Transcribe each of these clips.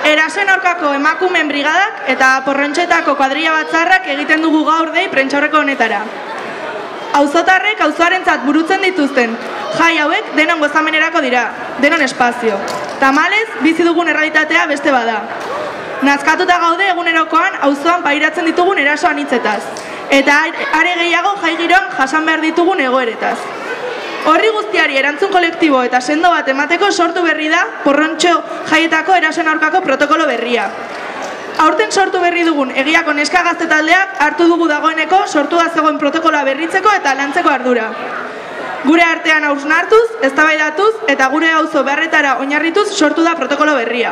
Erasoen aurkako emakumeen brigadak eta Porrontxoetako kuadrilla batzarrak egiten dugu gaur dei prentsaurreko honetara. Auzotarrek auzoarentzat burutzen dituzten jai hauek denon gozamenerako dira, denon espazio. Tamalez, bizi dugun errealitatea beste bada. Nazkatuta gaude egunerokoan auzoan pairatzen ditugun eraso anitzetaz, eta are gehiago jai giroan jasan behar ditugun egoeretaz. Horri guztiari erantzun kolektibo eta sendo bat emateko sortu berri da Porrontxo jaietako erasoen aurkako protokolo berria. Aurten sortu berri dugun egiako neska gazte taldeak hartu dugu dagoeneko sortu da zegoen protokoloa berritzeko eta lantzeko ardura. Gure artean hausnartuz, eztabaidatuz eta gure auzo beharretara oinarrituz sortu da protokolo berria.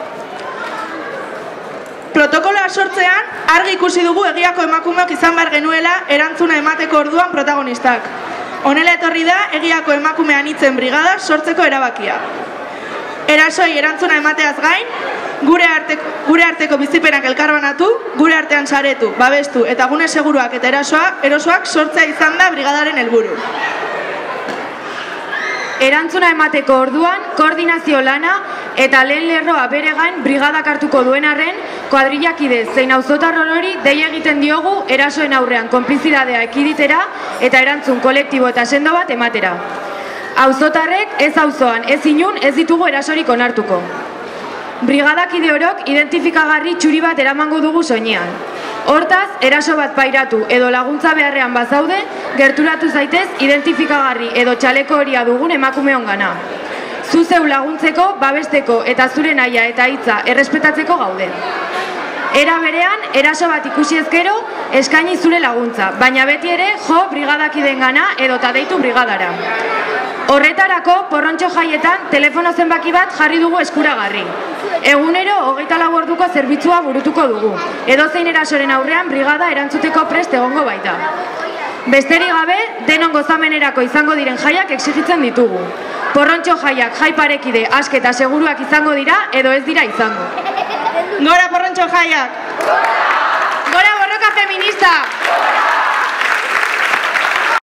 Protokoloa sortzean argi ikusi dugu egiako emakumeok izan behar genuela erantzuna emateko orduan protagonistak. Honela etorri da egiako emakume anitzen brigada sortzeko erabakia. Erasoi erantzuna emateaz gain, gure arteko bizipenak elkarbanatu, gure artean saretu, babestu eta gune seguruak eta erosoak sortzea izan da brigadaren helburu. Erantzuna emateko orduan, koordinazio lana eta lehen lerroa bere gain brigadak hartuko duen arren, kuadrillakide zein auzotar orori dei egiten diogu erasoen aurrean konplizidadea ekiditera eta erantzun kolektibo eta sendo bat ematera. Auzotarrek ez auzoan, ez inun ez ditugu erasorik onartuko. Brigadakide orok identifikagarri txuri bat eramango dugu soinean. Hortaz, eraso bat pairatu edo laguntza beharrean bazaude, gerturatu zaitez identifikagarri edo txaleko horia dugun emakumeongana. Zu zeu laguntzeko, babesteko eta zure nahia eta hitza errespetatzeko gaude. Era berean, eraso bat ikusi ezkero, eskaini zure laguntza, baina beti ere jo brigadakidengana edo ta deitu brigadara. Horretarako, Porrontxo jaietan telefono zenbaki bat jarri dugu eskuragarri. Egunero 24 orduko zerbitzua burutuko dugu. Edozein erasoren aurrean brigada erantzuteko prest egongo baita. Besterik gabe, denon gozamenerako izango diren jaiak exigitzen ditugu. Porrontxo jaiak jai parekide aske eta seguruak izango dira edo ez dira izango. Gora Porrontxo jaiak! Gora borroka feminista!